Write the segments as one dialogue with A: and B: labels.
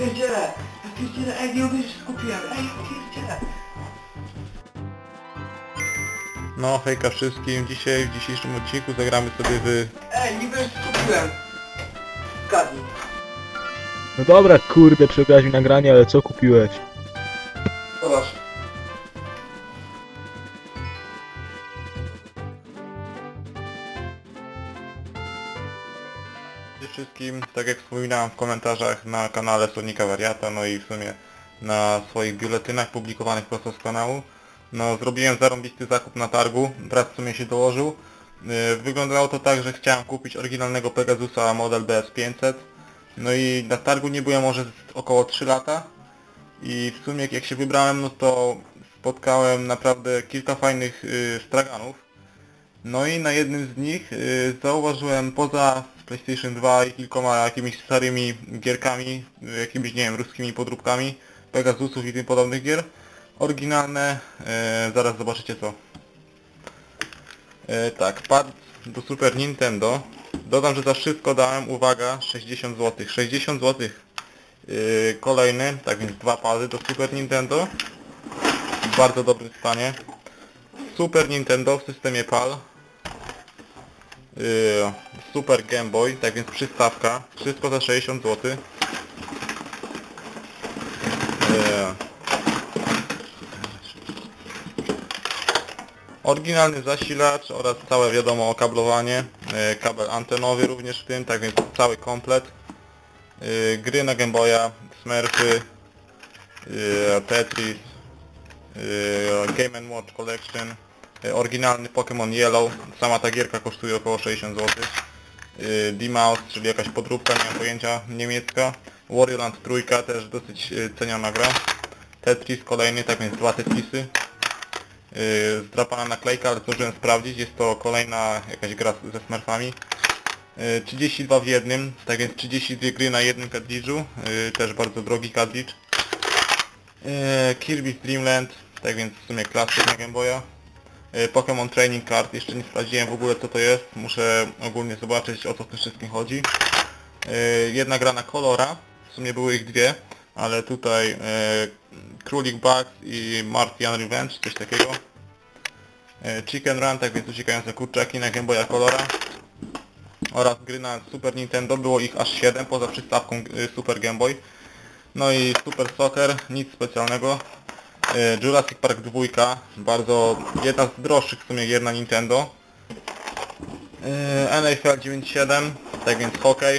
A: pierdzielę, ej, nie uwierzysz, skupiłem, ej, ja pierdzielę.
B: No, hejka wszystkim. Dzisiaj, w dzisiejszym odcinku zagramy sobie w...
A: Ej, nie uwierzysz, skupiłem. Zgadnij.
C: No dobra, kurde, przy okazji nagrania, ale co kupiłeś?
A: Zobacz.
B: Przede wszystkim, tak jak wspominałem w komentarzach na kanale Sonika Wariata, no i w sumie na swoich biuletynach publikowanych prosto z kanału, no zrobiłem zarąbisty zakup na targu, brat w sumie się dołożył. Wyglądało to tak, że chciałem kupić oryginalnego Pegasusa model BS500, no i na targu nie byłem może około 3 lata i w sumie jak się wybrałem, no to spotkałem naprawdę kilka fajnych straganów. No i na jednym z nich zauważyłem poza PlayStation 2 i kilkoma jakimiś starymi gierkami, jakimiś, nie wiem, ruskimi podróbkami Pegasusów i tym podobnych gier, oryginalne, zaraz zobaczycie co. Tak, pad do Super Nintendo. Dodam, że za wszystko dałem, uwaga, 60 zł. 60 zł. Kolejny, tak więc dwa pady do Super Nintendo. W bardzo dobrym stanie. Super Nintendo w systemie PAL. Super Game Boy, tak więc przystawka. Wszystko za 60 zł. Oryginalny zasilacz oraz całe wiadomo okablowanie, kabel antenowy również w tym, tak więc cały komplet. Gry na Game Boya, Smurfy, Tetris, Game & Watch Collection, oryginalny Pokémon Yellow, sama ta gierka kosztuje około 60 zł. D-Mouse, czyli jakaś podróbka, nie mam pojęcia, niemiecka. Wario Land trójka, też dosyć ceniona gra. Tetris kolejny, tak więc dwa Tetrisy. Zdrapana naklejka, ale zdążyłem sprawdzić, jest to kolejna jakaś gra ze Smurfami. 32 w jednym, tak więc 32 gry na jednym kartridżu, też bardzo drogi kartridż. Kirby's Dream Land, tak więc w sumie klasyk na Game Boya. Pokémon Training Card, jeszcze nie sprawdziłem w ogóle co to jest, muszę ogólnie zobaczyć o co w tym wszystkim chodzi. Jedna gra na kolora, w sumie były ich dwie, ale tutaj Królik Bugs i Martian Revenge, coś takiego. Chicken Run, tak więc uciekające kurczaki na Game Boya Colora. Oraz gry na Super Nintendo, było ich aż 7 poza przystawką Super Game Boy. No i Super Soccer, nic specjalnego. Jurassic Park 2, bardzo jedna z droższych w sumie gier na Nintendo. NFL 97, tak więc hokej.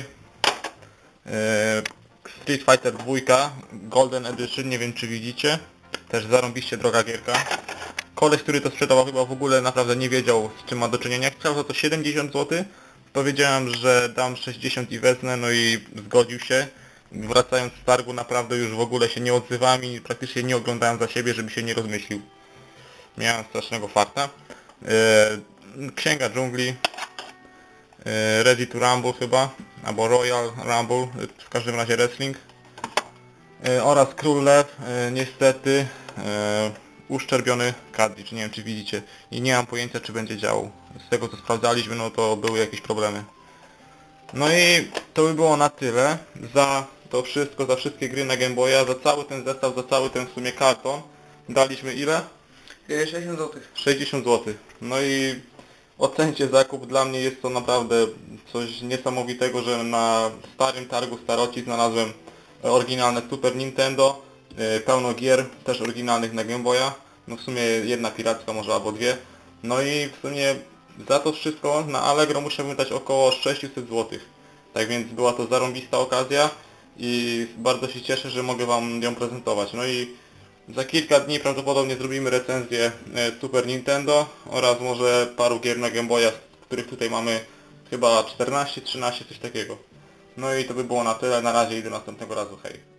B: Street Fighter 2, Golden Edition, nie wiem czy widzicie. Też zarąbiście droga gierka. Koleś, który to sprzedawał, chyba w ogóle naprawdę nie wiedział z czym ma do czynienia. Chciał za to 70 zł. Powiedziałem, że dam 60 i wezmę, no i zgodził się. Wracając z targu naprawdę już w ogóle się nie odzywałem i praktycznie nie oglądałem za siebie, żeby się nie rozmyślił. Miałem strasznego farta. Księga dżungli. Ready to Rumble chyba, albo Royal Rumble, w każdym razie wrestling. Oraz Król Lew, niestety uszczerbiony kartridż, nie wiem czy widzicie i nie mam pojęcia czy będzie działał. Z tego co sprawdzaliśmy, no to były jakieś problemy. No i to by było na tyle za to wszystko, za wszystkie gry na Game Boya, za cały ten zestaw, za cały ten w sumie karton. Daliśmy ile?
A: 60 zł.
B: 60 zł. No i ocencie zakup, dla mnie jest to naprawdę coś niesamowitego, że na starym targu staroci znalazłem oryginalne Super Nintendo, pełno gier, też oryginalnych na Game Boya, no w sumie jedna piracka może albo dwie. No i w sumie za to wszystko na Allegro musiałbym dać około 600 zł. Tak więc była to zarąbista okazja i bardzo się cieszę, że mogę Wam ją prezentować. No i za kilka dni prawdopodobnie zrobimy recenzję Super Nintendo oraz może paru gier na Game Boya, których tutaj mamy chyba 14, 13, coś takiego. No i to by było na tyle, na razie i do następnego razu, hej.